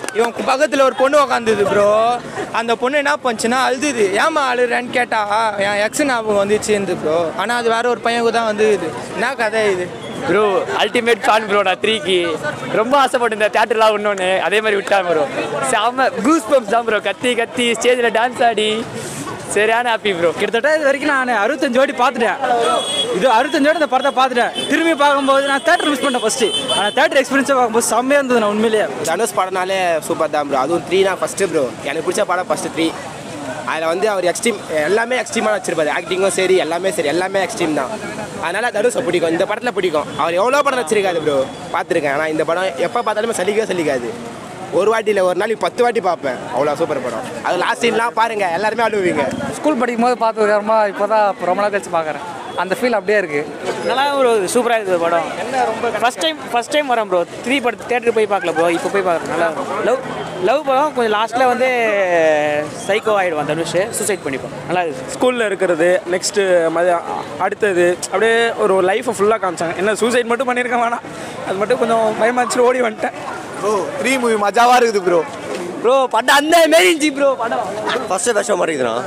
இவன் பக்கத்தில் ஒரு பொண்ணு உக்காந்துது ப்ரோ. அந்த பொண்ணு என்ன பண்ணுச்சுன்னா அழுதுது. ஏமா அழுறேன்னு கேட்டா என் எக்ஸ் ஞாபகம் வந்துச்சு ப்ரோ. ஆனால் அது வேற ஒரு பையனுக்கு தான் வந்துது. என்ன கதை இது ப்ரோ? Ultimate fan bro. நான் 3க்கு ரொம்ப ஆசைப்பட்டிருந்தேன் தியேட்டர்லாம் ஒன்று. அதே மாதிரி விட்டான் ப்ரோ. செம்ம கூஸ் பம்ப்ஸ் தான் ப்ரோ. கத்தி கத்தி ஸ்டேஜில் டான்ஸ் ஆடி சரியான ஹாப்பி ப்ரோ. கிட்டத்தட்ட இது வரைக்கும் நான் 65 வாட்டி பார்த்துட்டேன். இது 65 வாட்டி இந்த படத்தை பார்த்துட்டேன். திரும்பி பார்க்கும்போது நான் தேட்டர் மிஸ் பண்ணேன் ஃபஸ்ட்டு. ஆனால் தேட்டர் எக்ஸ்பீரியன்ஸாக பார்க்கும்போது செம்மையாக இருந்தது. நான் உண்மையிலேயே தனுஷ் படம்னாலே சூப்பர் தான் ப்ரோ. அதுவும் 3 ஃபஸ்ட்டு ப்ரோ. எனக்கு பிடிச்ச படம் ஃபஸ்ட்டு 3. அதில் வந்து அவர் எக்ஸ்ட்ரீம் எல்லாமே எக்ஸ்ட்ரீமாக வச்சிருப்பாரு. ஆக்டிங்கும் சரி எல்லாமே சரி எல்லாமே எக்ஸ்ட்ரீம் தான். அதனால் தனுஷை பிடிக்கும். இந்த படத்தில் பிடிக்கும். அவர் எவ்வளோ படம் வச்சிருக்காரு ப்ரோ, பார்த்துருக்கேன். ஆனால் இந்த படம் எப்போ பார்த்தாலுமே சலிக்காது. ஒரு வாட்டி இல்லை, ஒரு நாளைக்கு 10 வாட்டி பார்ப்பேன். அவ்வளோ சூப்பர் படம். அது லாஸ்ட் சீன்லாம் பாருங்கள், எல்லாருமே அழுவீங்க. ஸ்கூல் படிக்கும் போது பார்த்ததுக்கப்புறமா இப்போ தான் ரொம்ப நாள் கழிச்சு பார்க்குறேன். அந்த ஃபீல் அப்படியே இருக்குது. நல்லா ஒரு சூப்பராக இருக்குது படம். என்ன ரொம்ப ஃபஸ்ட் டைம் வரேன் ப்ரோ. 3 படம் தேட்டருக்கு போய் பார்க்கல ப்ரோ. இப்போ போய் பார்க்குறேன். நல்லா லவ் படம். கொஞ்சம் லாஸ்ட்டில் வந்து சைக்கோ ஆகிடுவான் தனுஷ். சூசைட் பண்ணிப்போம். நல்லா இருக்குது. ஸ்கூலில் இருக்கிறது நெக்ஸ்ட்டு அடுத்தது அப்படியே ஒரு லைஃப்பை ஃபுல்லாக காமிச்சாங்க. என்ன சூசைட் மட்டும் பண்ணியிருக்க வேணாம், அது மட்டும் கொஞ்சம் பயமாச்சு ஓடி வந்துட்டேன் ப்ரோ. 3 மூவி மஜாவாக இருக்குது ப்ரோ. ப்ரோ படம் அந்த மாரி இருந்துச்சு ப்ரோ. படம் ஃபஸ்ட்டு விஷயம் மாதிரி இருக்குதுண்ணா.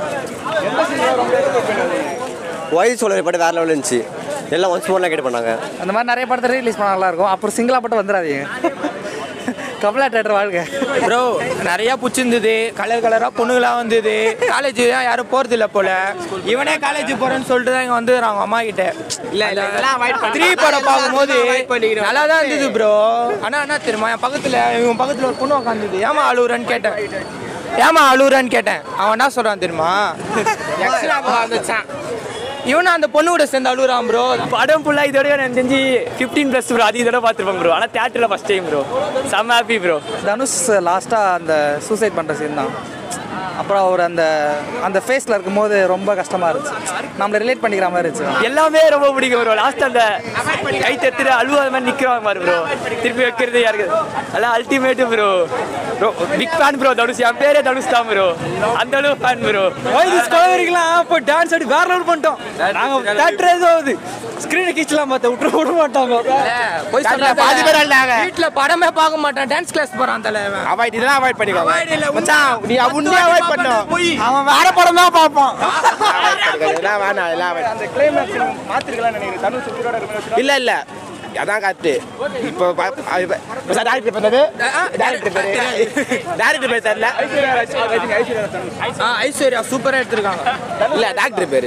ஒய் சொல்கிற படம் வேறு லெவலில் இருந்துச்சு. எல்லாம் ஒன்ஸ் மோர்லாம் கேட்டு பண்ணாங்க. அந்த மாதிரி நிறைய படத்தை ரிலீஸ் பண்ண நல்லாயிருக்கும். அப்புறம் சிங்கிளாக மட்டும் வந்துடாதீங்க. கமலா தேட்டர் வாழ்க்கை ப்ரோ. நிறையா பிடிச்சிருந்தது. கலராக பொண்ணுங்களாக வந்தது. காலேஜ் தான் யாரும் போகிறது இல்லை போல். இவனே காலேஜ் போகிறேன்னு சொல்லிட்டு தான் இங்கே வந்துடுறாங்க அம்மா கிட்ட. இல்லை 3 படம் பார்க்கும்போது நல்லா தான் இருந்தது ப்ரோ. ஆனால் என்ன தெரியுமா, இவன் பக்கத்தில் ஒரு பொண்ணு உட்காந்துது. ஏமா அழுகுறேன்னு கேட்டேன். அவன் என்ன சொல்கிறான் தெரியுமா, இவனை அந்த பொண்ணு கூட சேர்ந்து அழுகுறான் ப்ரோ. படம் ஃபுல்லாக இதோட எனக்கு தெரிஞ்சு 15+ ப்ரோ. அது இதோட பார்த்துருப்பேன் ப்ரோ. ஆனால் தேட்டரில் ஃபஸ்ட் டைம் ப்ரோ. செம்ம ஹாப்பி ப்ரோ. தனுஷ் லாஸ்ட்டாக அந்த சூசைட் பண்ணுற சீன் தான். அப்புறம் அவர் அந்த ஃபேஸில் இருக்கும்போது ரொம்ப கஷ்டமாக இருந்துச்சு. நம்மளை ரிலேட் பண்ணிக்கிற மாதிரி இருந்துச்சு. எல்லாமே ரொம்ப பிடிக்கும் ப்ரோ. லாஸ்ட் அந்த கை தத்துட்டு அழுவாத மாதிரி நிற்கிற மாதிரி ப்ரோ. திருப்பி வைக்கிறது யாருக்கு எல்லாம் ultimate bro. Big fan bro Dhanush. என் பேரே தனுஷ் தான் ப்ரோ. அந்த அளவு ஃபேன் ப்ரோ. வரைக்கும்லாம் இப்போ டான்ஸ் ஆடி வேற லெவல் பண்ணிட்டோம். நாங்கள் தேட்டர் ஏதாவது ஸ்க்ரீனை கீச்சலாம் பார்த்து விட மாட்டாங்க. வீட்டில் படமே பார்க்க மாட்டான். டான்ஸ் கிளாஸ் போகிறான் தலைவன். அவாய்ட் பண்ணிக்கோங்க. நீ உண்மையாக பண்ணோம். அவன் வேற படம் தான் பார்ப்பான். இல்ல அதான் காத்து. இப்போ டேரக்டர் பண்ணது டேரக்டர் பேர் தெரியல. ஐஸ்வர்யா சூப்பராக எடுத்திருக்காங்க. இல்ல டேரக்டர் பேர்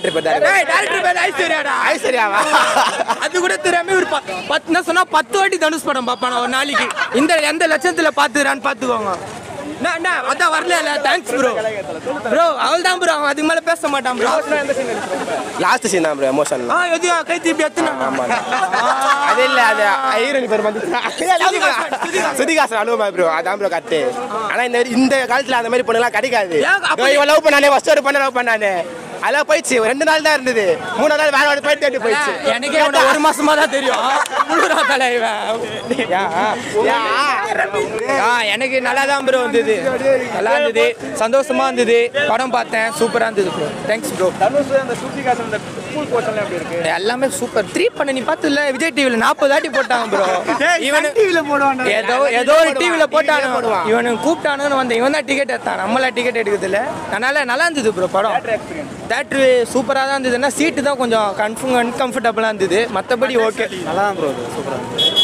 ஐஸ்வர்யாவா? அது கூட தெரியாம ஒரு 10 வாட்டி தனுஷ் படம் பார்ப்பான ஒரு நாளைக்கு. இந்த எந்த லட்சத்தில் பார்த்துக்கிறான்னு பார்த்துக்கோங்க. அதான் வரல. Thanks bro. அவள் தான் ப்ரோ. அவன் அதுக்கு மேலே பேச மாட்டான் ப்ரோ. லாஸ்ட் சீன் தான் ப்ரோ. எமோஷன் எதையும் கை திருப்பி எத்தனை அது இல்லை. அது ஹீரோயின் பேர் வந்து சுதிகாசன் அனுபவம் ப்ரோ. அதான் ப்ரோ கரெக்டு. ஆனால் இந்த காலத்தில் அந்த மாதிரி பொண்ணுலாம் கிடைக்காது. இவன் லவ் பண்ணானே ஃபர்ஸ்ட் ஒரு பொண்ணை லவ் பண்ணானே. அதெல்லாம் போயிடுச்சு. 2 நாள் தான் இருந்தது. 3 நாள் வேற போயிட்டு போயிடுச்சு. எனக்கே 1 மாசமா தான் தெரியும். எனக்கு நல்லா தான் ப்ரோ வந்தது. நல்லா இருந்தது. சந்தோஷமா இருந்தது. படம் பார்த்தேன். சூப்பரா இருந்தது ப்ரோ. Thanks bro. எல்லாமே சூப்பர். 3 பண்ண நீ பார்த்துல விஜய் டிவில 40 வாட்டி போட்டாங்க ப்ரோ. இவன் ஏதோ ஒரு டிவில போட்டானு. இவனுக்கு கூப்பிட்டானு வந்தேன். இவன் தான் டிக்கெட் எடுத்தான். நம்மளா டிக்கெட் எடுக்கிறது இல்லை. அதனால நல்லா இருந்தது ப்ரோ படம். தேட்ரு சூப்பராக தான் இருந்ததுன்னா சீட்டு தான் கொஞ்சம் அன்கம்ஃபர்டபுளாக இருந்தது. மற்றபடி ஓகே நல்லா தான் ப்ரோ. சூப்பராக இருந்தது.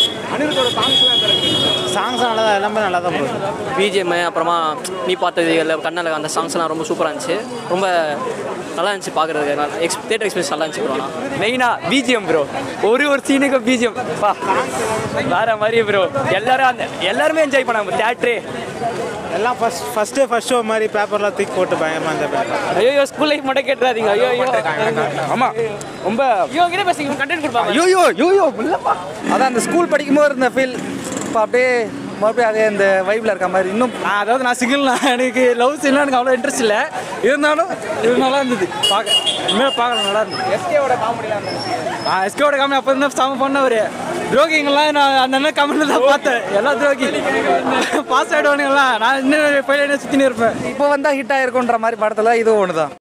சாங்ஸ் நல்லா தான். எல்லாமே நல்லா தான் ப்ரோ. பிஜிஎம் அப்புறமா நீ பார்த்தது எல்லாம் கண்ணால் அந்த சாங்ஸ்லாம் ரொம்ப சூப்பராக இருந்துச்சு. ரொம்ப நல்லா இருந்துச்சு பார்க்குறதுக்கு. தேட்டர் எக்ஸ்பீரியன்ஸ் நல்லா இருந்துச்சு ப்ரோ. மெயினாக பிஜிஎம் ப்ரோ. ஒரு சீனுக்கு பிஜிஎம் வேறு மாதிரி ப்ரோ. எல்லாருமே என்ஜாய் பண்ணாங்க தேட்டரே. எல்லாம் ஃபர்ஸ்ட் ஷோ மாதிரி பேப்பர்லாம் தூக்கி போட்டு பயமா அந்த பேப்பர். ஐயோ ஸ்கூல் லைஃப் மட்டும் கேட்டுறாதீங்க. ஐயோ ஆமாம் ரொம்ப கிட்ட பேசிங்க கண்டென்ட் கொடுப்பாங்க. ஐயோ இல்லைப்பா. அதான் அந்த ஸ்கூல் படிக்கும்போது இருந்த ஃபீல் இப்போ அப்படியே மறுபடியும் அதே இந்த வைப்பில் இருக்க மாதிரி. இன்னும் அதாவது நான் சிங்கிள்னா எனக்கு லவ் சீன்லாம் எனக்கு அவ்வளோ இன்ட்ரெஸ்ட் இல்லை. இருந்தாலும் இது நல்லா இருந்தது பார்க்க. இனிமேல் பார்க்கலாம். நல்லா இருந்தது. எஸ்கேவோட காமெடி அப்போ இருந்தால் செம பண்ணவர். துரோகிங்கெல்லாம் நான் அண்ணன் கமெண்ட்டில் தான் பார்த்தேன். எல்லாம் துரோகி பாஸ் ஆகிடுவானுங்கலாம். நான் இன்னும் பையன் சுற்றினே இருப்பேன். இப்போ வந்தால் ஹிட் ஆகிருக்குன்ற மாதிரி படத்தில் இதுவும் ஒன்று தான்.